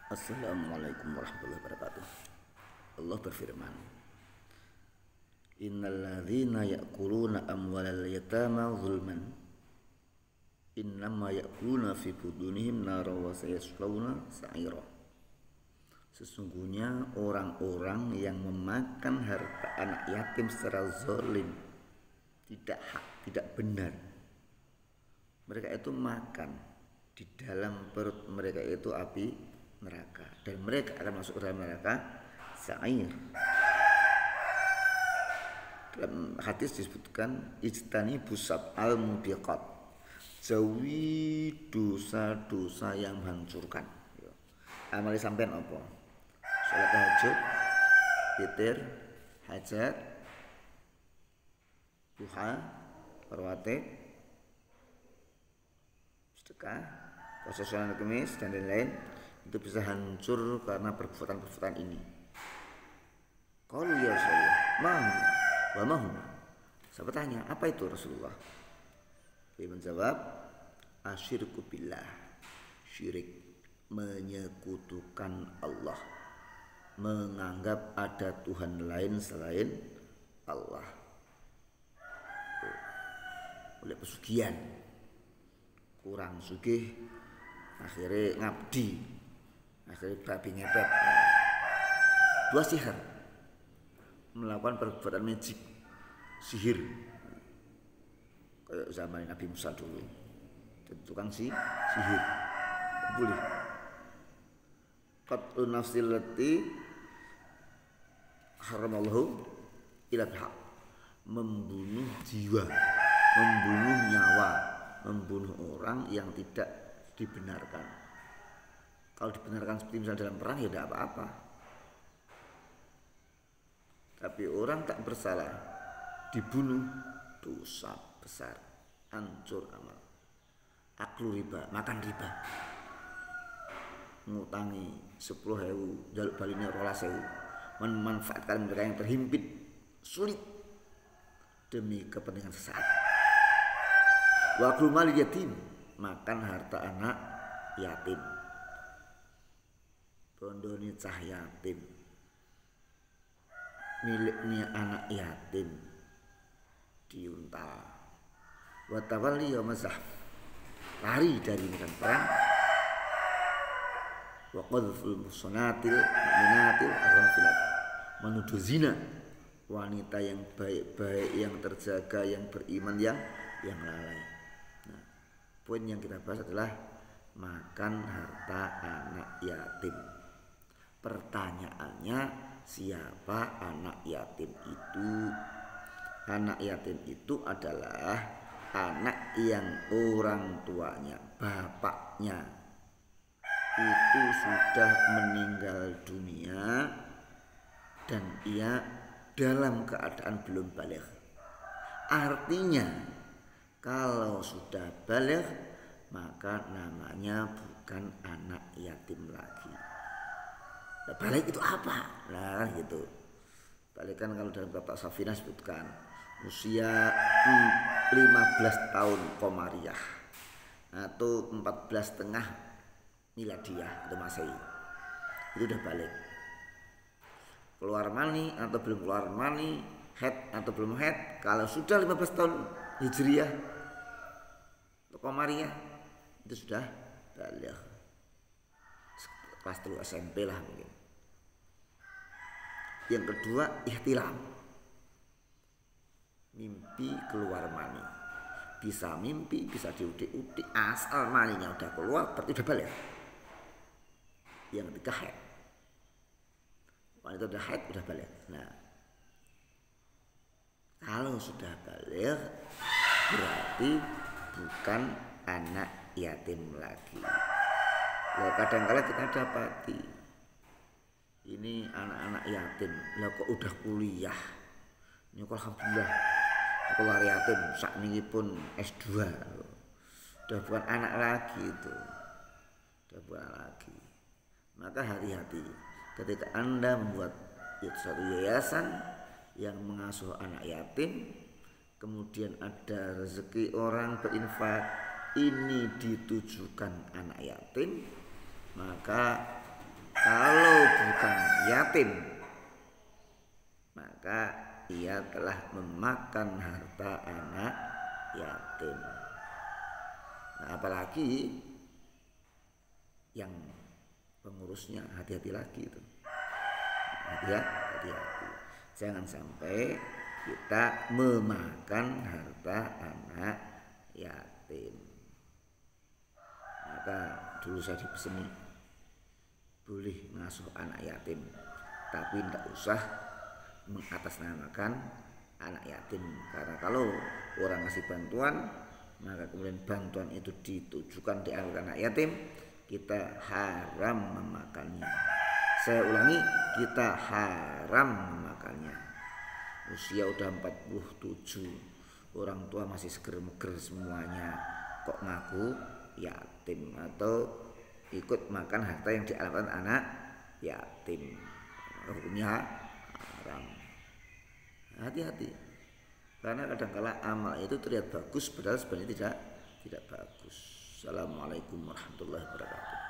Assalamualaikum warahmatullahi wabarakatuh. Allah berfirman, Innal ladzina ya'kuluna amwalal yatama zulman innama ya'kuluna fi budunihim nara wa sayaslawna sa'ira. Sesungguhnya orang-orang yang memakan harta anak yatim secara zalim, tidak hak, tidak benar, mereka itu makan, di dalam perut mereka itu api neraka, dan mereka akan masuk ke dalam neraka sa'ir. Dalam hadis disebutkan ijtani busab al mubiqat, jauhi dosa-dosa yang menghancurkan. Amali sampean apa? Salat tahajud, witir, hajat, duha, rawatib, sedekah, puasa Senin Kamis dan lain-lain, itu bisa hancur karena perbuatan-perbuatan ini. Qalu ya Rasulullah, wa mahu. Saya bertanya, apa itu Rasulullah? Dia menjawab, asyirku billah, syirik, menyekutukan Allah, menganggap ada Tuhan lain selain Allah. Oleh pesugihan, kurang sugih, akhirnya ngabdi, akhirnya babi ngepet. Dua sihir, melakukan perbuatan magic, sihir, kayak zaman Nabi Musa dulu, tukang sihir, boleh. Qatlun nafsil lati haramallahu ila bihaq, membunuh jiwa, membunuh nyawa, membunuh orang yang tidak dibenarkan. Kalau dibenarkan seperti misalnya dalam perang ya tidak apa-apa. Tapi orang tak bersalah dibunuh, dosa besar, hancur amal. Aklu riba, makan riba, ngutangi 10.000, jaluk baline 12.000, memanfaatkan mereka yang terhimpit sulit demi kepentingan sesaat. Wa aklu mal yatim, makan harta anak yatim, bondoni cah yatim, miliknya anak yatim diuntal. Wa tawalli yawmazah, lari dari medan perang. Wa qadhful muhsanatil mu'minatil ghafilat, menuduh zina wanita yang baik-baik, yang terjaga, yang beriman, yang lalai. Nah, poin yang kita bahas adalah makan harta anak yatim. Pertanyaannya, siapa anak yatim itu? Anak yatim itu adalah anak yang orang tuanya, bapaknya itu sudah meninggal dunia dan ia dalam keadaan belum baligh. Artinya kalau sudah baligh maka namanya bukan anak yatim lagi. Nah, baligh itu apa? Nah gitu. Baligh kan kalau dalam kitab Safina sebutkan usia 15 tahun Komariah atau 14,5 miladiah atau Masehi, itu udah balik. Keluar mani atau belum keluar mani, head atau belum head, kalau sudah 15 tahun Hijriah atau Komariah, itu sudah balik. Kelas 3 SMP lah mungkin. Yang kedua, ihtilam, mimpi keluar mani. Bisa mimpi, bisa diudik-udik, asal maninya udah keluar berarti udah balik. Yang ketiga haid, wanita udah haid udah balik. Nah, kalau sudah balik berarti bukan anak yatim lagi. Loh, kadang-kala kita dapati ini anak-anak yatim, lah kok udah kuliah, nyokol alhamdulillah, keluar yatim sakningipun S2, udah bukan anak lagi itu, udah bukan anak lagi. Maka hati-hati ketika Anda membuat suatu yayasan yang mengasuh anak yatim, kemudian ada rezeki orang berinfak, ini ditujukan anak yatim, maka Kalau bukan yatim, maka ia telah memakan harta anak yatim. Nah, apalagi yang pengurusnya, hati-hati lagi itu. Hati-hati. Jangan sampai kita memakan harta anak yatim. Maka dulu saya dipeseni, boleh ngasuh anak yatim, tapi tidak usah mengatasnamakan anak yatim. Karena kalau orang ngasih bantuan, maka kemudian bantuan itu ditujukan diambil anak yatim, kita haram memakannya. Saya ulangi, kita haram memakannya. Usia udah 47, orang tua masih seger-meger semuanya, kok ngaku yatim atau ikut makan harta yang dialamatkan anak yatim, hukumnya haram. Hati-hati, karena kadang-kala amal itu terlihat bagus padahal sebenarnya tidak bagus. Assalamualaikum warahmatullahi wabarakatuh.